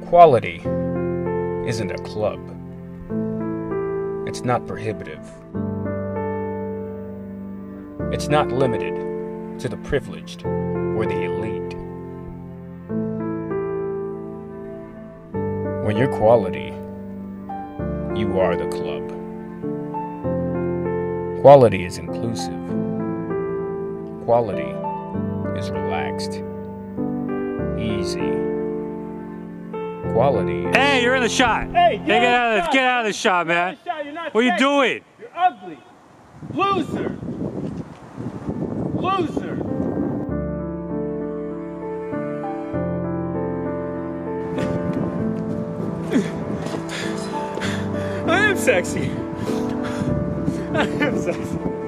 Quality isn't a club. It's not prohibitive. It's not limited to the privileged or the elite. When you're quality, you are the club. Quality is inclusive. Quality is relaxed. Easy. Quality is... Hey, you're in the shot. Hey, get out of the shot, man. What are you doing? You're ugly. Loser. Loser. I am sexy. I am sexy.